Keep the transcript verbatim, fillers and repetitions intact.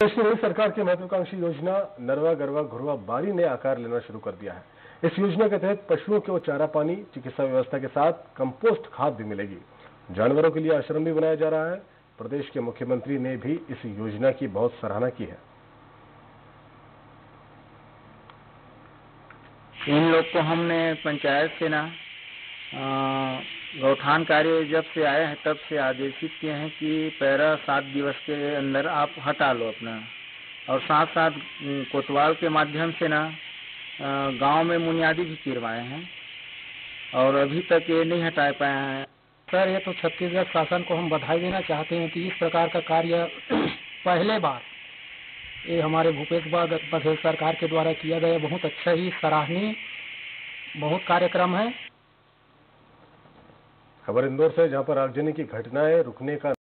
प्रदेश में सरकार की महत्वाकांक्षी योजना नरवा गरवा घुरवा बारी ने आकार लेना शुरू कर दिया है। इस योजना के तहत पशुओं को चारा पानी, चिकित्सा व्यवस्था के साथ कंपोस्ट खाद भी मिलेगी। जानवरों के लिए आश्रम भी बनाया जा रहा है। प्रदेश के मुख्यमंत्री ने भी इस योजना की बहुत सराहना की है। इन लोग को हमने पंचायत से ना गौठान कार्य जब से आए हैं तब से आदेशित किए हैं कि पैरा सात दिवस के अंदर आप हटा लो अपना, और साथ साथ कोतवाल के माध्यम से ना गांव में बुनियादी भी गिरवाए हैं और अभी तक ये नहीं हटा पाए हैं। सर, ये तो छत्तीसगढ़ शासन को हम बधाई देना चाहते हैं कि इस प्रकार का कार्य पहले बार ये हमारे भूपेश बघेल सरकार के द्वारा किया गया बहुत अच्छा ही सराहनीय बहुत कार्यक्रम है। खबर इंदौर से, जहां पर आगजनी की घटनाएं रुकने का